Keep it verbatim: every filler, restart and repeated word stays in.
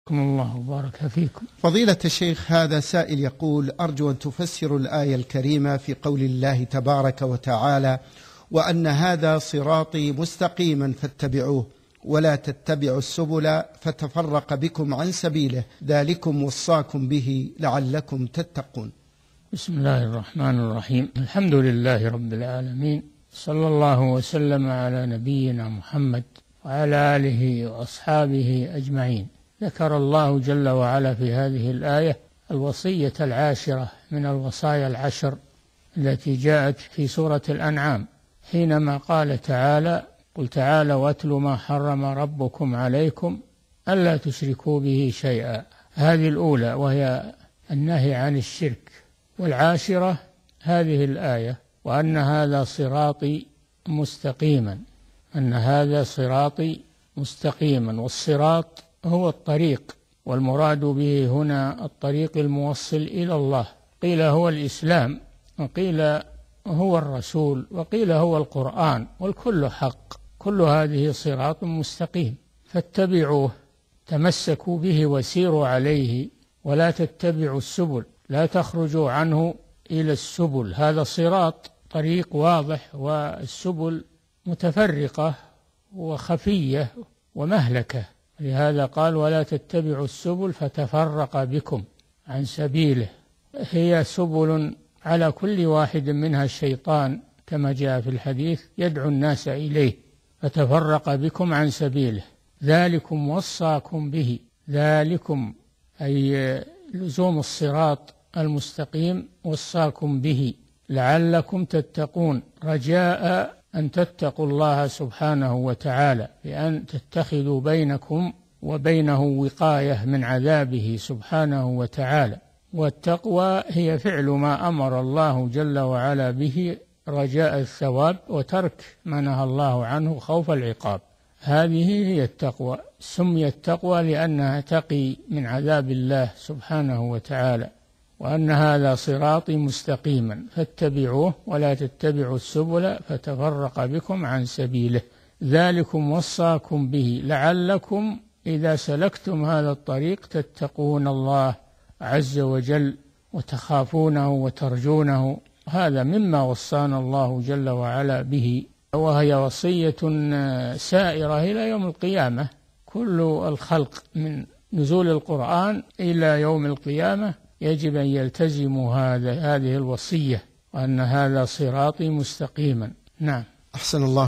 الله وبارك فيكم. فضيلة الشيخ، هذا سائل يقول: أرجو أن تفسر الآية الكريمة في قول الله تبارك وتعالى: وأن هذا صراطي مستقيما فاتبعوه ولا تتبعوا السبل فتفرق بكم عن سبيله ذلكم وصاكم به لعلكم تتقون. بسم الله الرحمن الرحيم. الحمد لله رب العالمين، صلى الله وسلم على نبينا محمد وعلى آله وأصحابه أجمعين. ذكر الله جل وعلا في هذه الآية الوصية العاشرة من الوصايا العشر التي جاءت في سورة الأنعام، حينما قال تعالى: قل تعالوا واتل ما حرم ربكم عليكم ألا تشركوا به شيئا. هذه الأولى وهي النهي عن الشرك. والعاشرة هذه الآية: وأن هذا صراطي مستقيما، أن هذا صراطي مستقيما. والصراط هو الطريق، والمراد به هنا الطريق الموصل إلى الله. قيل هو الإسلام، وقيل هو الرسول، وقيل هو القرآن، والكل حق. كل هذه صراط مستقيم فاتبعوه، تمسكوا به وسيروا عليه، ولا تتبعوا السبل، لا تخرجوا عنه إلى السبل. هذا صراط طريق واضح، والسبل متفرقة وخفية ومهلكة. لهذا قال: ولا تتبعوا السبل فتفرق بكم عن سبيله. هي سبل على كل واحد منها الشيطان كما جاء في الحديث يدعو الناس إليه، فتفرق بكم عن سبيله. ذلكم وصاكم به، ذلكم أي لزوم الصراط المستقيم وصاكم به لعلكم تتقون، رجاء أن تتقوا الله سبحانه وتعالى، بأن تتخذوا بينكم وبينه وقاية من عذابه سبحانه وتعالى. والتقوى هي فعل ما أمر الله جل وعلا به رجاء الثواب، وترك ما نهى الله عنه خوف العقاب. هذه هي التقوى. سميت تقوى لأنها تقي من عذاب الله سبحانه وتعالى. وأن هذا صراطي مستقيما فاتبعوه ولا تتبعوا السبل فتفرق بكم عن سبيله ذلكم وصاكم به لعلكم إذا سلكتم هذا الطريق تتقون الله عز وجل وتخافونه وترجونه. هذا مما وصانا الله جل وعلا به، وهي وصية سائرة إلى يوم القيامة. كل الخلق من نزول القرآن إلى يوم القيامة يجب أن يلتزموا هذا هذه الوصية، وأن هذا صراطي مستقيما. نعم. أحسن الله